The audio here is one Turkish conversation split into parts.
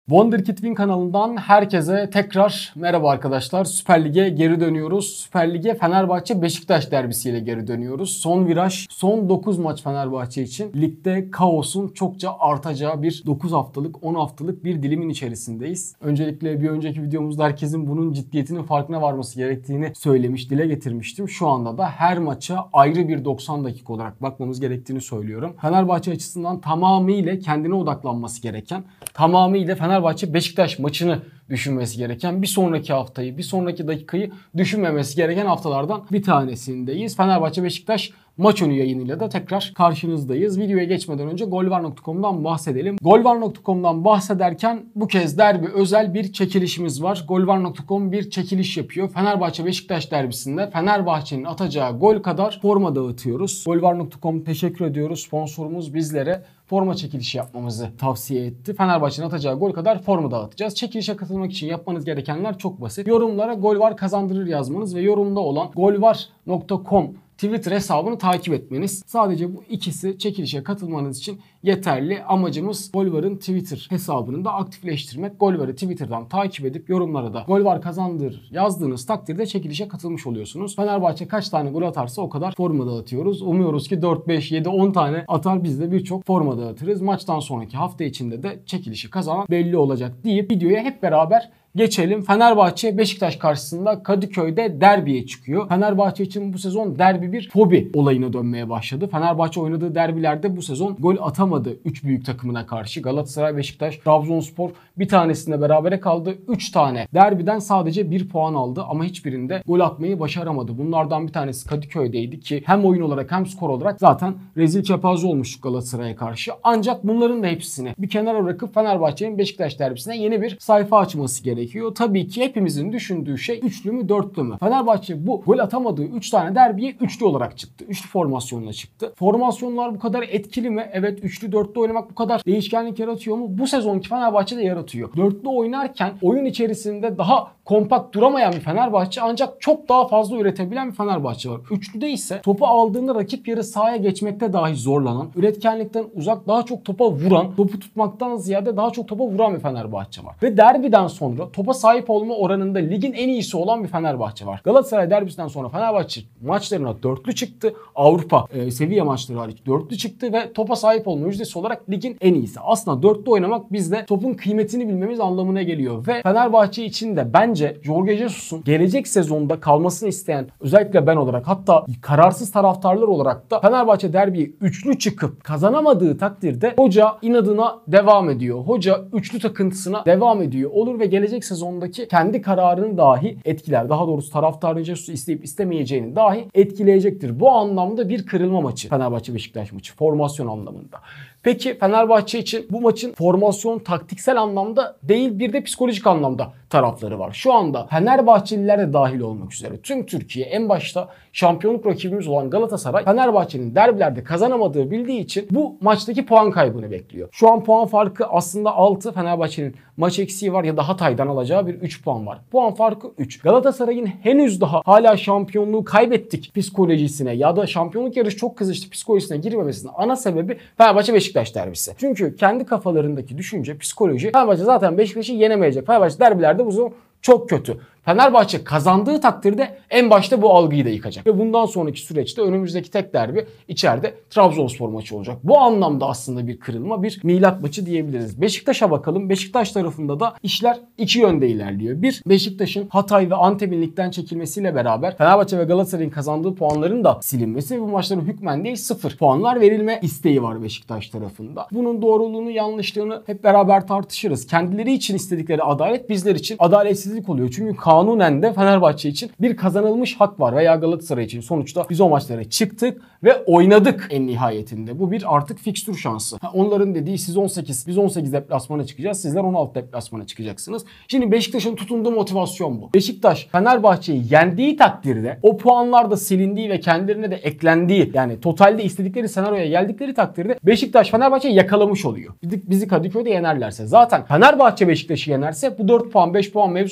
Wonderkid Win kanalından herkese tekrar merhaba arkadaşlar. Süper Lig'e geri dönüyoruz. Süper Lig'e Fenerbahçe Beşiktaş derbisiyle geri dönüyoruz. Son viraj, son 9 maç Fenerbahçe için. Ligde kaosun çokça artacağı bir 9 haftalık, 10 haftalık bir dilimin içerisindeyiz. Öncelikle bir önceki videomuzda herkesin bunun ciddiyetinin farkına varması gerektiğini söylemiş, dile getirmiştim. Şu anda da her maça ayrı bir 90 dakika olarak bakmamız gerektiğini söylüyorum. Fenerbahçe açısından tamamıyla kendine odaklanması gereken, tamamıyla Fenerbahçe Beşiktaş maçını düşünmesi gereken, bir sonraki haftayı, bir sonraki dakikayı düşünmemesi gereken haftalardan bir tanesindeyiz. Fenerbahçe Beşiktaş maç önü yayınıyla da tekrar karşınızdayız. Videoya geçmeden önce golvar.com'dan bahsedelim. Golvar.com'dan bahsederken bu kez derbi özel bir çekilişimiz var. Golvar.com bir çekiliş yapıyor. Fenerbahçe Beşiktaş derbisinde Fenerbahçe'nin atacağı gol kadar forma dağıtıyoruz. Golvar.com teşekkür ediyoruz. Sponsorumuz bizlere forma çekilişi yapmamızı tavsiye etti. Fenerbahçe'nin atacağı gol kadar forma dağıtacağız. Çekilişe katılmak için yapmanız gerekenler çok basit. Yorumlara golvar kazandırır yazmanız ve yorumda olan golvar.com Twitter hesabını takip etmeniz. Sadece bu ikisi çekilişe katılmanız için yeterli. Amacımız Golvar'ın Twitter hesabını da aktifleştirmek. Golvar'ı Twitter'dan takip edip yorumlara da Golvar kazandır yazdığınız takdirde çekilişe katılmış oluyorsunuz. Fenerbahçe kaç tane gol atarsa o kadar forma dağıtıyoruz. Umuyoruz ki 4, 5, 7, 10 tane atar, biz de birçok forma dağıtırız. Maçtan sonraki hafta içinde de çekilişi kazanan belli olacak deyip videoya hep beraber geçelim. Fenerbahçe Beşiktaş karşısında Kadıköy'de derbiye çıkıyor. Fenerbahçe için bu sezon derbi bir fobi olayına dönmeye başladı. Fenerbahçe oynadığı derbilerde bu sezon gol atamadı 3 büyük takımına karşı. Galatasaray, Beşiktaş, Trabzonspor bir tanesinde berabere kaldı. 3 tane derbiden sadece 1 puan aldı ama hiçbirinde gol atmayı başaramadı. Bunlardan bir tanesi Kadıköy'deydi ki hem oyun olarak hem skor olarak zaten rezil kepaze olmuştuk Galatasaray'a karşı. Ancak bunların da hepsini bir kenara bırakıp Fenerbahçe'nin Beşiktaş derbisine yeni bir sayfa açması gerekiyor. Tabii ki hepimizin düşündüğü şey üçlü mü dörtlü mü? Fenerbahçe bu gol atamadığı 3 tane derbiye üçlü olarak çıktı. Üçlü formasyonla çıktı. Formasyonlar bu kadar etkili mi? Evet, üçlü dörtlü oynamak bu kadar değişkenlik yaratıyor mu? Bu sezonki Fenerbahçe'de yaratıyor. Dörtlü oynarken oyun içerisinde daha kompakt duramayan bir Fenerbahçe ancak çok daha fazla üretebilen bir Fenerbahçe var. Üçlüde ise topu aldığında rakip yarı sahaya geçmekte dahi zorlanan, üretkenlikten uzak, daha çok topa vuran, topu tutmaktan ziyade daha çok topa vuran bir Fenerbahçe var. Ve derbiden sonra topa sahip olma oranında ligin en iyisi olan bir Fenerbahçe var. Galatasaray derbisinden sonra Fenerbahçe maçlarına dörtlü çıktı. Avrupa seviye maçları hariç dörtlü çıktı ve topa sahip olma yüzdesi olarak ligin en iyisi. Aslında dörtlü oynamak bizde topun kıymetini bilmemiz anlamına geliyor ve Fenerbahçe için de bence Jorge Jesus'un gelecek sezonda kalmasını isteyen, özellikle ben olarak, hatta kararsız taraftarlar olarak da Fenerbahçe derbiyi üçlü çıkıp kazanamadığı takdirde hoca inadına devam ediyor. Hoca üçlü takıntısına devam ediyor olur ve gelecek sezondaki kendi kararını dahi etkiler. Daha doğrusu taraftarın Jesus'u isteyip istemeyeceğini dahi etkileyecektir. Bu anlamda bir kırılma maçı Fenerbahçe Beşiktaş maçı formasyon anlamında. Peki Fenerbahçe için bu maçın formasyon taktiksel anlamda değil, bir de psikolojik anlamda tarafları var. Şu anda Fenerbahçeliler de dahil olmak üzere tüm Türkiye, en başta şampiyonluk rakibimiz olan Galatasaray, Fenerbahçe'nin derbilerde kazanamadığı bildiği için bu maçtaki puan kaybını bekliyor. Şu an puan farkı aslında 6. Fenerbahçe'nin maç eksiği var ya da Hatay'dan alacağı bir 3 puan var. Puan farkı 3. Galatasaray'ın henüz daha hala şampiyonluğu kaybettik psikolojisine ya da şampiyonluk yarışı çok kızıştı psikolojisine girmemesinin ana sebebi Fenerbahçe Beşiktaş derbisi. Çünkü kendi kafalarındaki düşünce, psikoloji, Fenerbahçe zaten Beşiktaş'ı yenemeyecek. Fenerbahçe derbilerde bu sezon çok kötü. Fenerbahçe kazandığı takdirde en başta bu algıyı da yıkacak. Ve bundan sonraki süreçte önümüzdeki tek derbi içeride Trabzonspor maçı olacak. Bu anlamda aslında bir kırılma, bir milat maçı diyebiliriz. Beşiktaş'a bakalım. Beşiktaş tarafında da işler iki yönde ilerliyor. Bir, Beşiktaş'ın Hatay ve Antep'in ligden çekilmesiyle beraber Fenerbahçe ve Galatasaray'ın kazandığı puanların da silinmesi ve bu maçların hükmen değil 0 puanlar verilme isteği var Beşiktaş tarafında. Bunun doğruluğunu, yanlışlığını hep beraber tartışırız. Kendileri için istedikleri adalet bizler için adaletsizlik oluyor. Çünkü kanunen de Fenerbahçe için bir kazanılmış hak var veya Galatasaray için. Sonuçta biz o maçlara çıktık ve oynadık en nihayetinde. Bu bir artık fikstür şansı. Onların dediği siz 18, biz 18 deplasmana çıkacağız. Sizler 16 deplasmana çıkacaksınız. Şimdi Beşiktaş'ın tutunduğu motivasyon bu. Beşiktaş Fenerbahçe'yi yendiği takdirde o puanlar da silindiği ve kendilerine de eklendiği, yani totalde istedikleri senaryoya geldikleri takdirde Beşiktaş Fenerbahçe'yi yakalamış oluyor. Bizi Kadıköy'de yenerlerse. Zaten Fenerbahçe Beşiktaş'ı yenerse bu 4 puan 5 puan mevzusu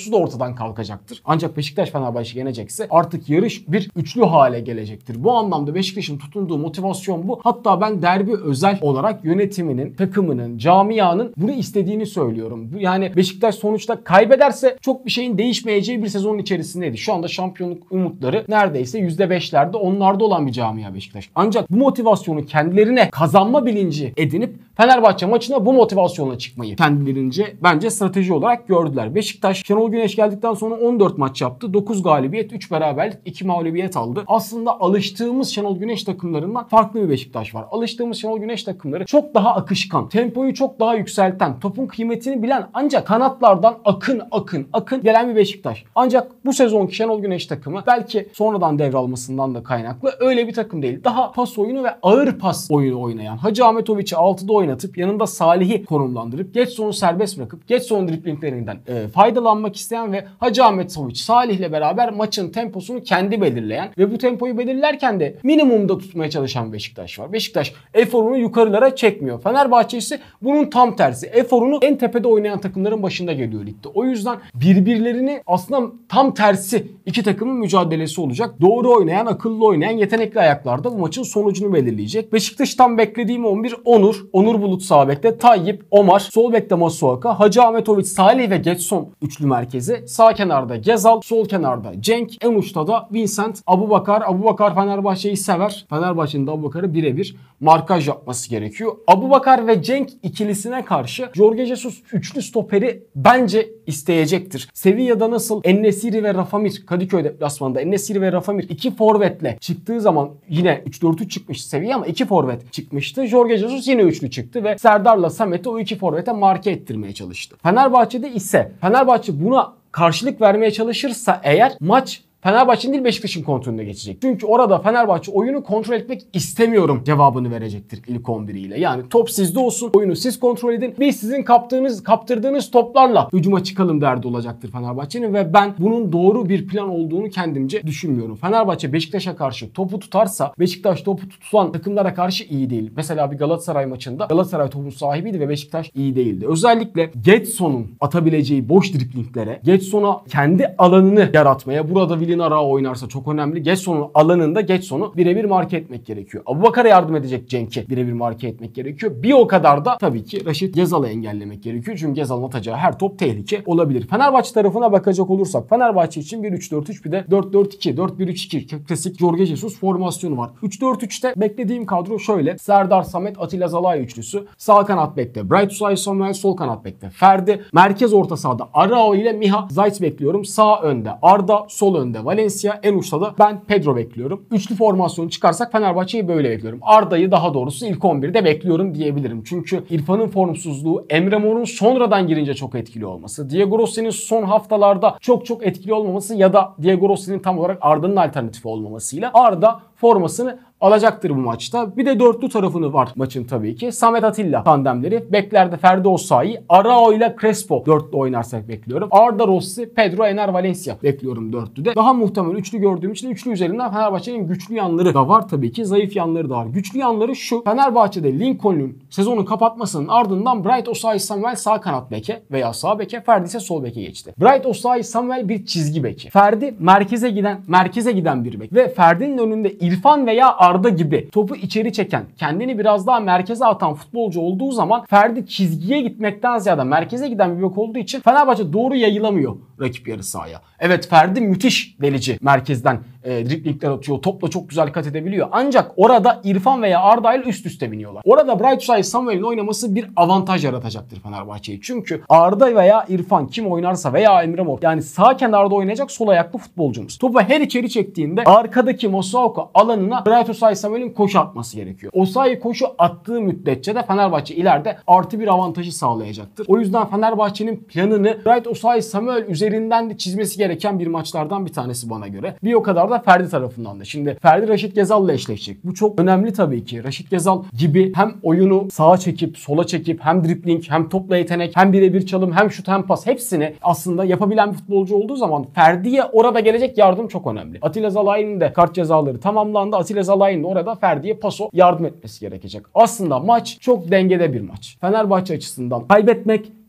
motivasyonsuzluğu da ortadan kalkacaktır. Ancak Beşiktaş Fenerbahçe yenecekse artık yarış bir üçlü hale gelecektir. Bu anlamda Beşiktaş'ın tutunduğu motivasyon bu. Hatta ben derbi özel olarak yönetiminin, takımının, camianın bunu istediğini söylüyorum. Yani Beşiktaş sonuçta kaybederse çok bir şeyin değişmeyeceği bir sezonun içerisindeydi. Şu anda şampiyonluk umutları neredeyse %5'lerde, onlarda olan bir camia Beşiktaş. Ancak bu motivasyonu kendilerine kazanma bilinci edinip Fenerbahçe maçına bu motivasyonla çıkmayı kendilerince bence strateji olarak gördüler. Beşiktaş Şenol Güneş geldikten sonra 14 maç yaptı. 9 galibiyet, 3 beraberlik, 2 mağlubiyet aldı. Aslında alıştığımız Şenol Güneş takımlarından farklı bir Beşiktaş var. Alıştığımız Şenol Güneş takımları çok daha akışkan, tempoyu çok daha yükselten, topun kıymetini bilen ancak kanatlardan akın gelen bir Beşiktaş. Ancak bu sezonki Şenol Güneş takımı belki sonradan devralmasından da kaynaklı öyle bir takım değil. Daha pas oyunu ve ağır pas oyunu oynayan, Hacı Ahmetoviç'i 6'da oynatıp yanında Salih'i konumlandırıp Getson'u serbest bırakıp Getson'un driplinglerinden faydalanmak isteyen ve Hacı Ahmetoviç Salih'le beraber maçın temposunu kendi belirleyen ve bu tempoyu belirlerken de minimumda tutmaya çalışan Beşiktaş var. Beşiktaş eforunu yukarılara çekmiyor. Fenerbahçe ise bunun tam tersi. Eforunu en tepede oynayan takımların başında geliyor ligde. O yüzden birbirlerini aslında tam tersi iki takımın mücadelesi olacak. Doğru oynayan, akıllı oynayan, yetenekli ayaklarda bu maçın sonucunu belirleyecek. Beşiktaş'tan beklediğim 11 Onur Bulut sağ bekte, Tayyip, Omar, sol bekte Masuaka, Hacı Ahmetoviç, Salih ve Getson üçlü merkezi. Sağ kenarda Gezal, sol kenarda Cenk, en uçta da Vincent, Abubakar. Abubakar Fenerbahçe'yi sever. Fenerbahçe'nin de Abubakar'ı birebir markaj yapması gerekiyor. Abubakar ve Cenk ikilisine karşı Jorge Jesus üçlü stoperi bence isteyecektir. Sevilla'da nasıl En-Nesyri ve Rafamir, Kadıköy deplasmanında En-Nesyri ve Rafamir iki forvetle çıktığı zaman yine 3-4-3 çıkmıştı Sevilla ama iki forvet çıkmıştı. Jorge Jesus yine üçlü çıktı ve Serdar'la Samet'i o iki forvete marke ettirmeye çalıştı. Fenerbahçe'de ise Fenerbahçe buna karşılık vermeye çalışırsa eğer maç Fenerbahçe'nin değil Beşiktaş'ın kontrolüne geçecek. Çünkü orada Fenerbahçe oyunu kontrol etmek istemiyorum cevabını verecektir ilk 11 ile. Yani top sizde olsun, oyunu siz kontrol edin. Biz sizin kaptırdığınız toplarla hücuma çıkalım derdi olacaktır Fenerbahçe'nin ve ben bunun doğru bir plan olduğunu kendimce düşünmüyorum. Fenerbahçe Beşiktaş'a karşı topu tutarsa Beşiktaş topu tutan takımlara karşı iyi değil. Mesela bir Galatasaray maçında Galatasaray topun sahibiydi ve Beşiktaş iyi değildi. Özellikle Getson'un atabileceği boş driplinglere, Getson'a kendi alanını yaratmaya, burada Willian Ara oynarsa çok önemli. Getson'un alanında Getson'u birebir marke etmek gerekiyor. Abubakar'a yardım edecek Cenk'i birebir marke etmek gerekiyor. Bir o kadar da tabii ki Raşit Gezal'ı engellemek gerekiyor. Çünkü Gezal'ın atacağı her top tehlike olabilir. Fenerbahçe tarafına bakacak olursak Fenerbahçe için bir 3-4-3 bir de 4-4-2, 4-1-3-2 klasik Jorge Jesus formasyonu var. 3-4-3'te beklediğim kadro şöyle. Serdar, Samet, Atilla Zalai üçlüsü. Sağ kanat bekte Bright Usay Samuel, sol kanat bekte Ferdi. Merkez orta sahada Arao ile Miha Zayt bekliyorum. Sağ önde Arda, sol önde Valencia, en uçta da ben Pedro bekliyorum. Üçlü formasyonu çıkarsak Fenerbahçe'yi böyle bekliyorum. Arda'yı daha doğrusu ilk 11'de bekliyorum diyebilirim. Çünkü İrfan'ın formsuzluğu, Emre Mor'un sonradan girince çok etkili olması, Diego Rossi'nin son haftalarda çok etkili olmaması ya da Diego Rossi'nin tam olarak Arda'nın alternatifi olmamasıyla Arda formasını alacaktır bu maçta. Bir de dörtlü tarafını var maçın tabii ki. Samet Atilla tandemleri. Beklerde Ferdi Osayi, Arao ile Crespo dörtlü oynarsak bekliyorum. Arda Rossi, Pedro, Ener Valencia bekliyorum dörtlüde. Daha muhtemel üçlü gördüğüm için üçlü üzerinden Fenerbahçe'nin güçlü yanları da var tabii ki. Zayıf yanları da var. Güçlü yanları şu. Fenerbahçe'de Lincoln'un sezonu kapatmasının ardından Bright Osayi Samuel sağ kanat beke veya sağ beke, Ferdi ise sol beke geçti. Bright Osayi Samuel bir çizgi beki. Ferdi merkeze giden bir bek. Ve Ferdi'nin önünde İrfan veya Arda gibi topu içeri çeken, kendini biraz daha merkeze atan futbolcu olduğu zaman Ferdi çizgiye gitmekten ziyade merkeze giden bir bek olduğu için Fenerbahçe doğru yayılamıyor rakip yarı sahaya. Evet, Ferdi müthiş delici merkezden driplingler atıyor. Topla çok güzel kat edebiliyor. Ancak orada İrfan veya Arda ile üst üste biniyorlar. Orada Bright Usay Samuel'in oynaması bir avantaj yaratacaktır Fenerbahçe'ye. Çünkü Arda veya İrfan kim oynarsa veya Emre Mor, yani sağ kenarda oynayacak sol ayaklı futbolcumuz. Topu her içeri çektiğinde arkadaki Masuaku alanına Bright Usay Samuel'in koşu atması gerekiyor. Osayi koşu attığı müddetçe de Fenerbahçe ileride artı bir avantajı sağlayacaktır. O yüzden Fenerbahçe'nin planını Bright Usay Samuel üzerinden de çizmesi gereken bir maçlardan bir tanesi bana göre. Bir o kadar da Ferdi tarafından da. Şimdi Ferdi Raşit Gezal'la eşleşecek. Bu çok önemli tabii ki. Raşit Gezal gibi hem oyunu sağa çekip sola çekip hem dribling hem topla yetenek hem birebir çalım hem şut hem pas hepsini aslında yapabilen bir futbolcu olduğu zaman Ferdi'ye orada gelecek yardım çok önemli. Atilla Zalai'nin de kart cezaları tamamlandı. Atilla Zalai'nin de orada Ferdi'ye paso yardım etmesi gerekecek. Aslında maç çok dengede bir maç. Fenerbahçe açısından kaybetmek,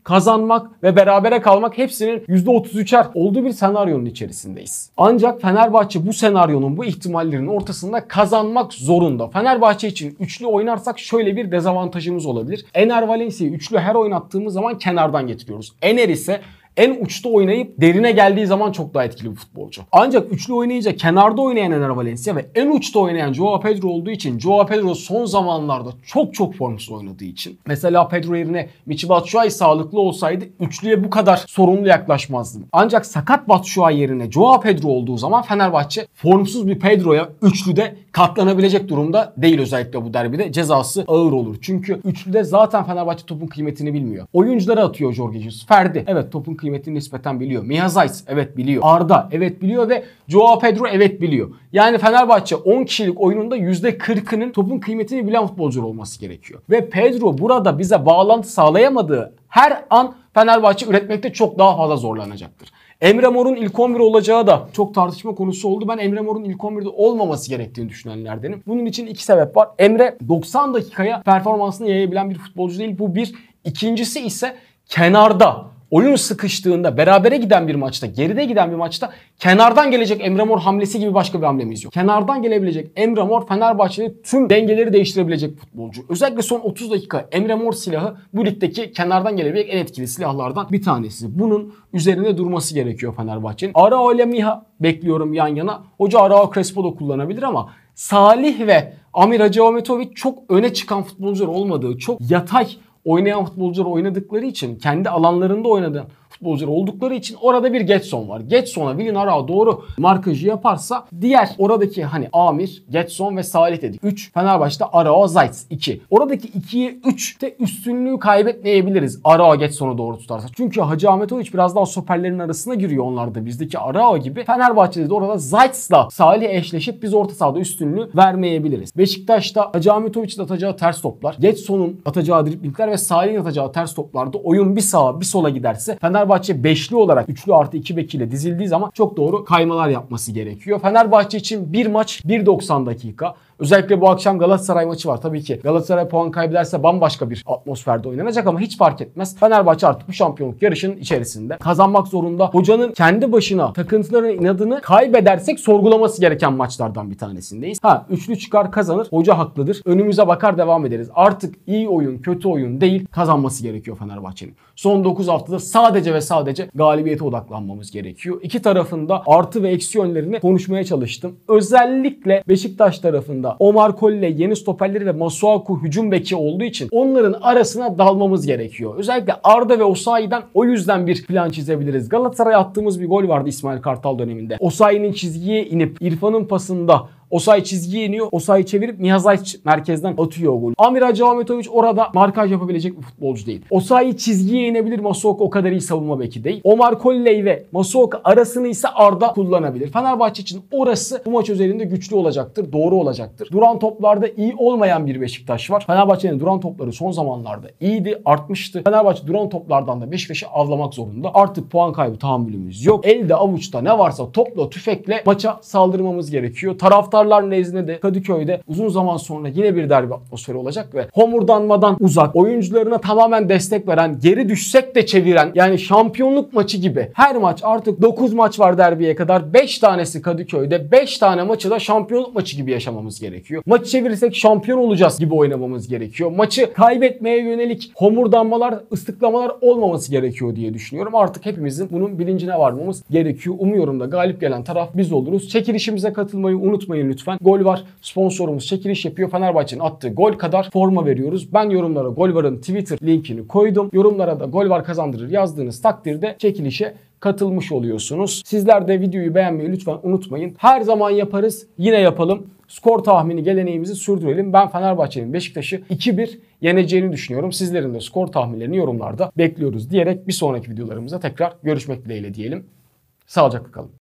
kazanmak ve berabere kalmak hepsinin %33'er olduğu bir senaryonun içerisindeyiz. Ancak Fenerbahçe bu senaryonun, bu ihtimallerin ortasında kazanmak zorunda. Fenerbahçe için üçlü oynarsak şöyle bir dezavantajımız olabilir. Ener Valencia'yı üçlü her oynattığımız zaman kenardan getiriyoruz. Ener ise en uçta oynayıp derine geldiği zaman çok daha etkili bir futbolcu. Ancak üçlü oynayınca kenarda oynayan Ener Valencia ve en uçta oynayan Joao Pedro olduğu için, Joao Pedro son zamanlarda çok formsuz oynadığı için, mesela Pedro yerine Michy Batshuayi sağlıklı olsaydı üçlüye bu kadar sorumlu yaklaşmazdım. Ancak sakat Batshuayi yerine Joao Pedro olduğu zaman Fenerbahçe formsuz bir Pedro'ya üçlüde katlanabilecek durumda değil, özellikle bu derbide. Cezası ağır olur. Çünkü üçlüde zaten Fenerbahçe topun kıymetini bilmiyor. Oyuncuları atıyor Jorge Jesus. Ferdi evet topun kıymetini nispeten biliyor. Miha Zayt evet biliyor. Arda evet biliyor ve Joao Pedro evet biliyor. Yani Fenerbahçe 10 kişilik oyununda %40'ının topun kıymetini bilen futbolcu olması gerekiyor. Ve Pedro burada bize bağlantı sağlayamadığı her an Fenerbahçe üretmekte çok daha fazla zorlanacaktır. Emre Mor'un ilk 11 olacağı da çok tartışma konusu oldu. Ben Emre Mor'un ilk 11'de olmaması gerektiğini düşünenlerdenim. Bunun için iki sebep var. Emre 90 dakikaya performansını yayabilen bir futbolcu değil. Bu bir. İkincisi ise kenarda oyun sıkıştığında, berabere giden bir maçta, geride giden bir maçta kenardan gelecek Emre Mor hamlesi gibi başka bir hamlemiz yok. Kenardan gelebilecek Emre Mor Fenerbahçe'de tüm dengeleri değiştirebilecek futbolcu. Özellikle son 30 dakika Emre Mor silahı bu ligdeki kenardan gelebilecek en etkili silahlardan bir tanesi. Bunun üzerinde durması gerekiyor Fenerbahçe'nin. Arao ile Miha bekliyorum yan yana. Hoca Arao Crespo da kullanabilir ama Salih ve Amir Hacıahmetoviç çok öne çıkan futbolcular olmadığı, çok yatay oynayan futbolcular oynadıkları için, kendi alanlarında oynayan futbolcular oldukları için orada bir Getson var. Getson'a Willian Arao doğru markajı yaparsa diğer oradaki hani Amir, Getson ve Salih dedik. 3. Fenerbahçe'de Arao, Zayt 2. Oradaki 2'ye 3'te üstünlüğü kaybetmeyebiliriz Arao Getson'u doğru tutarsa. Çünkü Hacıahmetoviç biraz daha stoperlerin arasına giriyor onlarda. Bizdeki Arao gibi. Fenerbahçe'de de orada Zayt'la Salih eşleşip biz orta sahada üstünlüğü vermeyebiliriz. Beşiktaş'ta Hacıahmetoviç'in atacağı ters toplar, Getson'un atacağı driblingler ve Salih'in atacağı ters toplarda oyun bir sağa bir sola giderse Fenerbahçe beşli olarak 3+2 bekiyle dizildiği zaman çok doğru kaymalar yapması gerekiyor. Fenerbahçe için bir maç 1.90 dakika. Özellikle bu akşam Galatasaray maçı var. Tabii ki Galatasaray puan kaybederse bambaşka bir atmosferde oynanacak ama hiç fark etmez. Fenerbahçe artık bu şampiyonluk yarışının içerisinde. Kazanmak zorunda. Hocanın kendi başına takıntılarının inadını kaybedersek sorgulaması gereken maçlardan bir tanesindeyiz. Üçlü çıkar kazanır. Hoca haklıdır. Önümüze bakar devam ederiz. Artık iyi oyun, kötü oyun değil. Kazanması gerekiyor Fenerbahçe'nin. Son 9 haftada sadece ve sadece galibiyete odaklanmamız gerekiyor. İki tarafında artı ve eksi yönlerini konuşmaya çalıştım. Özellikle Beşiktaş tarafında Omar Colley yeni stoperleri ve Masuaku hücum beki olduğu için onların arasına dalmamız gerekiyor. Özellikle Arda ve Osayi'den o yüzden bir plan çizebiliriz. Galatasaray'a attığımız bir gol vardı İsmail Kartal döneminde. Osayi'nin çizgiye inip İrfan'ın pasında Osayi çizgiye iniyor. Osayi çevirip Miha Zayt merkezden atıyor o golü. Amir Hacıahmetoviç orada markaj yapabilecek bir futbolcu değil. Osayi çizgiye inebilir. Masuaku o kadar iyi savunma beki değil. Omar Colley ve Masuaku arasını ise Arda kullanabilir. Fenerbahçe için orası bu maç özelinde güçlü olacaktır. Doğru olacaktır. Duran toplarda iyi olmayan bir Beşiktaş var. Fenerbahçe'nin duran topları son zamanlarda iyiydi. Artmıştı. Fenerbahçe duran toplardan da Beşiktaş'ı avlamak zorunda. Artık puan kaybı tahammülümüz yok. Elde avuçta ne varsa topla tüfekle maça saldırmamız gerekiyor. Taraftarlar nezdinde Kadıköy'de uzun zaman sonra yine bir derbi atmosferi olacak ve homurdanmadan uzak, oyuncularına tamamen destek veren, geri düşsek de çeviren, yani şampiyonluk maçı gibi her maç, artık 9 maç var derbiye kadar, 5 tanesi Kadıköy'de, 5 tane maçı da şampiyonluk maçı gibi yaşamamız gerekiyor. Maçı çevirirsek şampiyon olacağız gibi oynamamız gerekiyor. Maçı kaybetmeye yönelik homurdanmalar, ıslıklamalar olmaması gerekiyor diye düşünüyorum. Artık hepimizin bunun bilincine varmamız gerekiyor. Umuyorum da galip gelen taraf biz oluruz. Çekilişimize katılmayı unutmayın lütfen. Gol var. Sponsorumuz çekiliş yapıyor. Fenerbahçe'nin attığı gol kadar forma veriyoruz. Ben yorumlara Gol Var'ın Twitter linkini koydum. Yorumlara da Gol Var kazandırır yazdığınız takdirde çekilişe katılmış oluyorsunuz. Sizler de videoyu beğenmeyi lütfen unutmayın. Her zaman yaparız. Yine yapalım. Skor tahmini geleneğimizi sürdürelim. Ben Fenerbahçe'nin Beşiktaş'ı 2-1 yeneceğini düşünüyorum. Sizlerin de skor tahminlerini yorumlarda bekliyoruz diyerek bir sonraki videolarımıza tekrar görüşmek dileğiyle diyelim. Sağlıcakla kalın.